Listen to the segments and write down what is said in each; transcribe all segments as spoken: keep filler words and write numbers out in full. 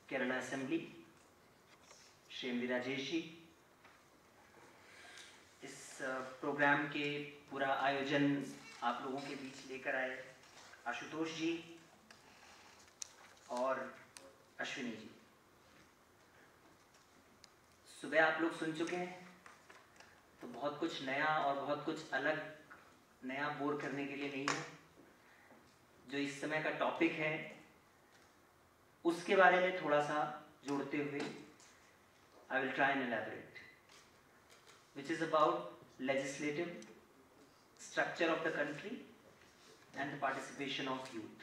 Kerala assembly, Shri M V Rajesh ji, इस program के पूरा आयोजन आप लोगों के बीच लेकर आए आशुतोष जी और अश्विनी जी। सुबह आप लोग सुन चुके हैं, तो बहुत कुछ नया और बहुत कुछ अलग नया बोर करने के लिए नहीं है। जो इस समय का टॉपिक है उसके बारे में थोड़ा सा जोड़ते हुए I will try and elaborate, which is about legislative structure of the country and the participation of youth.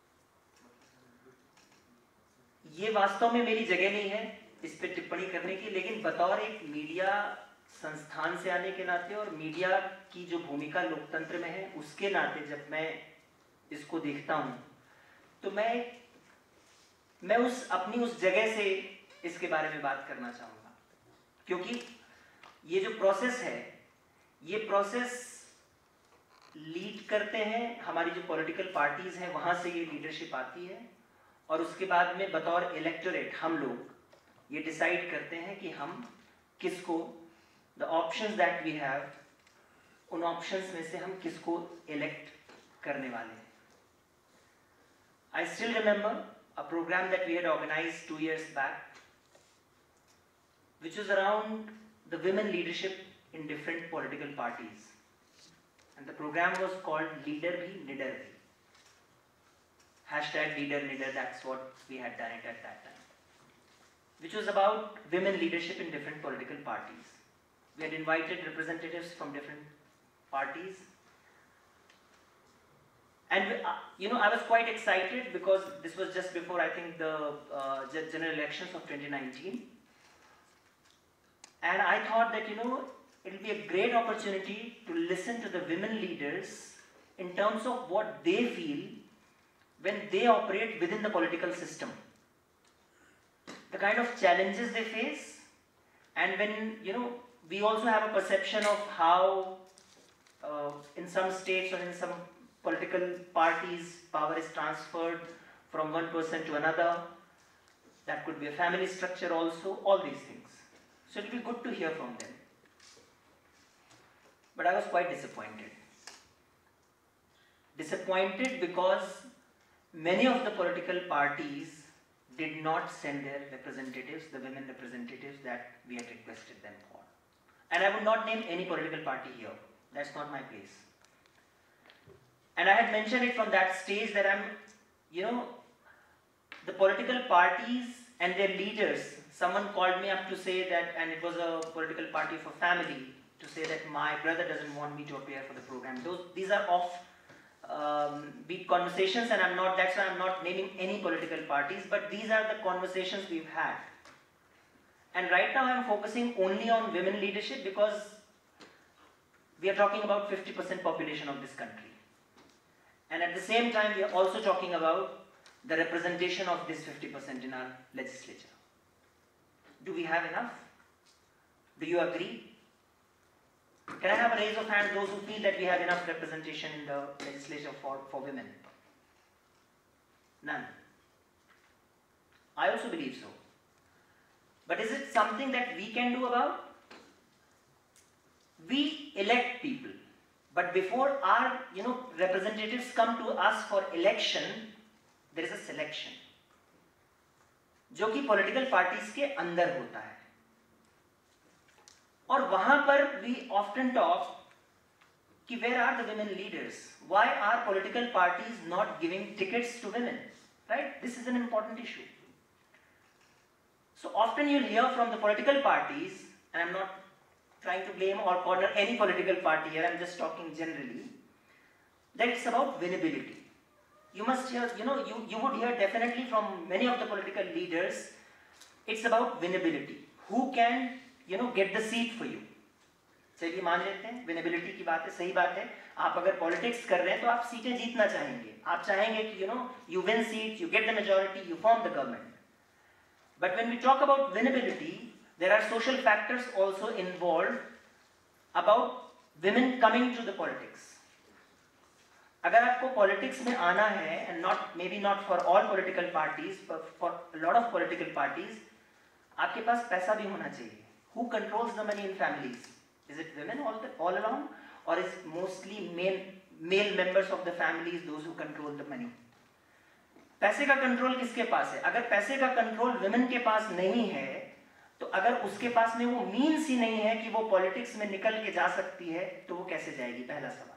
ये वास्तव में मेरी जगह नहीं है इस पे टिप्पणी करने की, लेकिन बतौर एक मीडिया संस्थान से आने के नाते और मीडिया की जो भूमिका लोकतंत्र में है उसके नाते जब मैं इसको देखता हूँ तो मैं मैं उस अपनी उस जगह से इसके बारे में बात करना चाहूँगा, क्योंकि ये जो प्रोसेस है ये प्रोसेस लीड करते हैं हमारी जो पॉलिटिकल पार्टीज हैं, वहाँ से ये लीडरशिप आती है और उसके बाद में बतौर इलेक्टोरेट हम लोग ये डिसाइड करते हैं कि हम किसको, the options that we have, उन ऑप्शंस में से हम किसको इलेक्ट करने वाले हैं। I still remember a program that we had organized two years back, which was around the women leadership in different political parties. And the program was called Leader Bhi, Nider Bhi. Hashtag Leader Nider, that's what we had done it at that time. Which was about women leadership in different political parties. We had invited representatives from different parties. And uh, you know, I was quite excited because this was just before, I think, the uh, general elections of twenty nineteen. And I thought that, you know, it will be a great opportunity to listen to the women leaders in terms of what they feel when they operate within the political system. The kind of challenges they face, and when, you know, we also have a perception of how uh, in some states or in some political parties, power is transferred from one person to another. That could be a family structure also, all these things. So it will be good to hear from them. But I was quite disappointed. Disappointed because many of the political parties did not send their representatives, the women representatives that we had requested them for. And I would not name any political party here. That's not my place. And I had mentioned it from that stage that I'm, you know, the political parties and their leaders, someone called me up to say that, and it was a political party for family, to say that my brother doesn't want me to appear for the program. Those, these are off um, beat conversations, and I'm not, that's why I'm not naming any political parties, but these are the conversations we've had. And right now I'm focusing only on women leadership because we are talking about fifty percent population of this country. And at the same time, we are also talking about the representation of this fifty percent in our legislature. Do we have enough? Do you agree? Can I have a raise of hands, those who feel that we have enough representation in the legislature for, for women? None. I also believe so. But is it something that we can do about? We elect people. But before our, you know, representatives come to us for election, there is a selection, जो कि political parties के अंदर होता है. और वहाँ पर we often talk कि where are the women leaders? Why are political parties not giving tickets to women? Right? This is an important issue. So often you'll hear from the political parties, and I'm not trying to blame or corner any political party here, I'm just talking generally, that it's about winnability. You must hear, you know, you, you would hear definitely from many of the political leaders, it's about winnability. Who can, you know, get the seat for you? चलिए मान लेते हैं winnability की बात है, सही बात है. आप अगर politics कर रहे हैं तो आप सीटें जीतना चाहेंगे. आप चाहेंगे कि, you know, you win seats, you get the majority, you form the government. But when we talk about winnability, there are social factors also involved about women coming to the politics. अगर आपको politics में आना है, and not maybe not for all political parties, for lot of political parties, आपके पास पैसा भी होना चाहिए. Who controls the money in families? Is it women all the, all along, or is mostly male male members of the families those who control the money? पैसे का control किसके पास है? अगर पैसे का कंट्रोल विमेन के पास नहीं है, तो अगर उसके पास में वो मीन्स ही नहीं है कि वो पॉलिटिक्स में निकल के जा सकती है, तो वो कैसे जाएगी? पहला सवाल.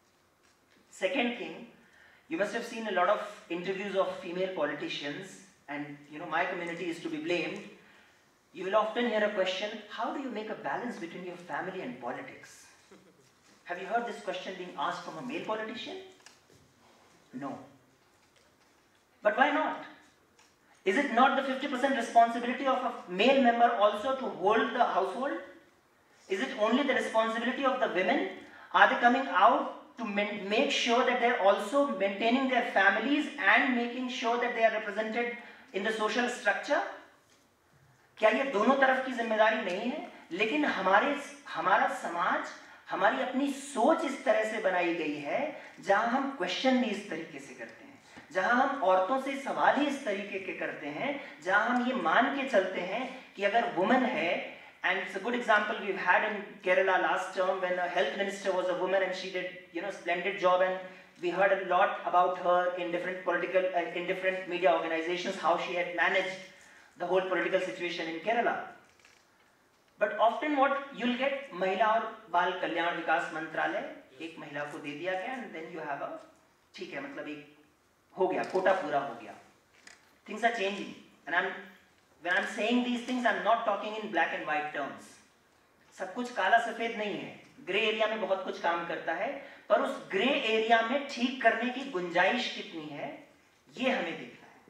Second thing, you must have seen a lot of interviews of female politicians, and you know my community is to be blamed. You will often hear a question, how do you make a balance between your family and politics? Have you heard this question being asked from a male politician? No. But why not? Is it not the fifty percent responsibility of a male member also to hold the household? Is it only the responsibility of the women? Are they coming out to make sure that they are also maintaining their families and making sure that they are represented in the social structure? क्या ये दोनों तरफ की जिम्मेदारी नहीं है? लेकिन हमारे हमारा समाज, हमारी अपनी सोच इस तरह से बनाई गई है जहां हम क्वेश्चन भी इस तरीके से करते हैं, जहां हम औरतों से सवाल ही इस तरीके के करते हैं, जहां हम ये मान के चलते हैं कि अगर वुमन है, and it's a good example we've had in Kerala last term when a health minister was a woman and she did, you know, splendid job, and we heard a lot about her in different political, uh, in different media organizations, how she had managed the whole political situation in Kerala. But often what you'll get, Mahila और बाल कल्याण विकास मंत्रालय एक महिला को दे दिया गया, and then you have a, ठीक है, मतलब एक हो गया, कोटा पूरा हो गया. Things are changing, and I'm when I'm saying these things, I'm not talking in black and white terms. सब कुछ काला सफेद नहीं है, ग्रे एरिया में बहुत कुछ काम करता है, पर उस ग्रे एरिया में ठीक करने की गुंजाइश कितनी है, ये हमें देखना है.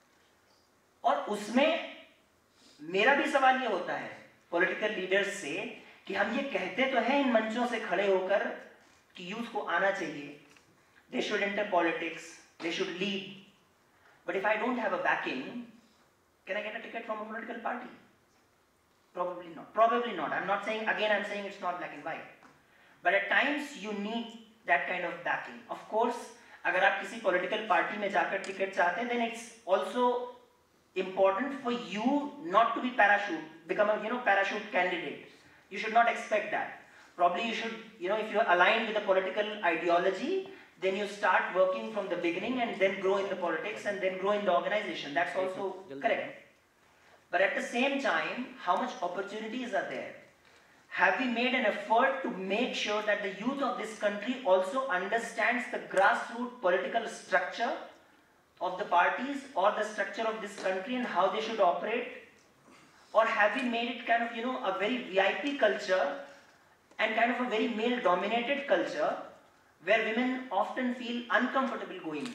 और उसमें मेरा भी सवाल ये होता है पॉलिटिकल लीडर्स से कि हम ये कहते तो हैं इन मंचों से खड़े होकर कि यूथ को आना चाहिए, they should enter politics, they should lead, but if I don't have a backing, can I get a ticket from a political party? Probably not. Probably not. I'm not saying, again I'm saying it's not black and white. But at times you need that kind of backing. Of course, अगर आप किसी political party में जाकर ticket चाहते हैं, then it's also important for you not to be parachute, become a, you know, parachute candidate. You should not expect that. Probably you should, you know, if you're aligned with a political ideology, then you start working from the beginning and then grow in the politics and then grow in the organization. That's also correct. But at the same time, how much opportunities are there? Have we made an effort to make sure that the youth of this country also understands the grassroots political structure of the parties or the structure of this country and how they should operate? Or have we made it kind of, you know, a very V I P culture and kind of a very male-dominated culture where women often feel uncomfortable going?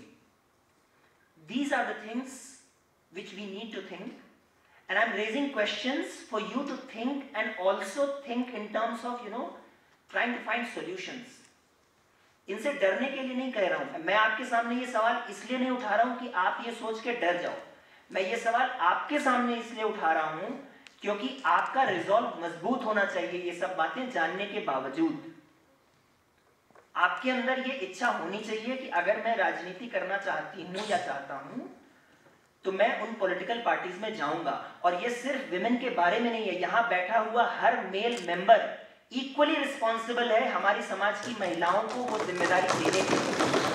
These are the things which we need to think, and I'm raising questions for you to think and also think in terms of, you know, trying to find solutions. इनसे डरने के लिए नहीं कह रहा हूं मैं, आपके सामने ये सवाल इसलिए नहीं उठा रहा हूं कि आप ये सोच के डर जाओ. मैं ये सवाल आपके सामने इसलिए उठा रहा हूं क्योंकि आपका रिजॉल्व मजबूत होना चाहिए. ये सब बातें जानने के बावजूद आपके अंदर ये इच्छा होनी चाहिए कि अगर मैं राजनीति करना चाहती हूं या चाहता हूं तो मैं उन पॉलिटिकल पार्टीज में जाऊंगा. और ये सिर्फ विमेन के बारे में नहीं है, यहां बैठा हुआ हर मेल मेंबर इक्वली रिस्पॉन्सिबल है हमारी समाज की महिलाओं को वो जिम्मेदारी देने की.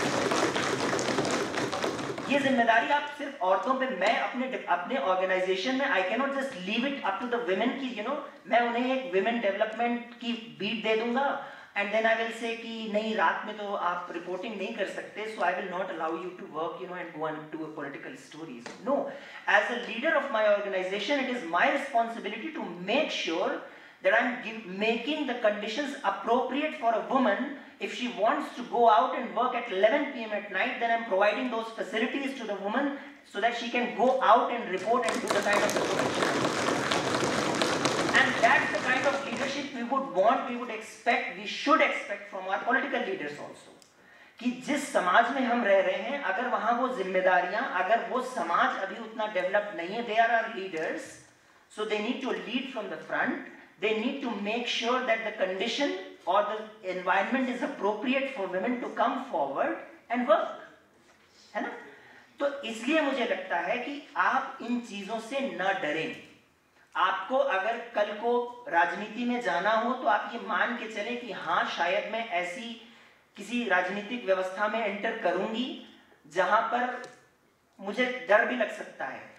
ये जिम्मेदारी आप सिर्फ औरतों पे, मैं अपने अपने ऑर्गेनाइजेशन में I can not just leave it up to the women की, यू नो, मैं उन्हें एक वुमेन डेवलपमेंट की बीट दे दूंगा and then I will say कि नहीं रात में तो आप रिपोर्टिंग नहीं कर सकते, so I will not allow you to work, you know, and go and do a political stories. No, as a leader of my organisation it is my responsibility to make sure that I'm give, making the conditions appropriate for a woman. If she wants to go out and work at eleven p m at night, then I'm providing those facilities to the woman so that she can go out and report and do the kind of information. And that's the kind of leadership we would want, we would expect, we should expect from our political leaders also. कि जिस समाज में हम रह रहे हैं, अगर वहाँ वो जिम्मेदारियाँ, अगर वो समाज अभी उतना डेवलप नहीं है, they are our leaders, so they need to lead from the front. They need to make sure that the condition or the environment is appropriate for women to come forward and work, है ना? तो इसलिए मुझे लगता है कि आप इन चीजों से न डरें। आपको अगर कल को राजनीति में जाना हो तो आप ये मान के चलें कि हाँ, शायद मैं ऐसी किसी राजनीतिक व्यवस्था में एंटर करूंगी जहां पर मुझे डर भी लग सकता है,